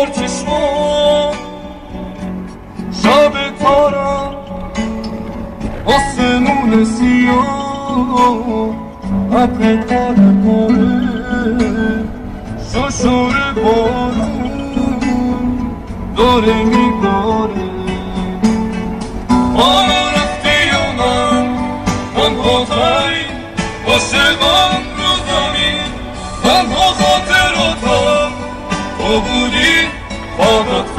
بار چشمان شب تارم آسمون سیاه ابر پاره پاره ششور بارون داره میباره حالا رفتی و من تنهاتری عاشقان رو زمین تنها خاطراتم تو بودی فقط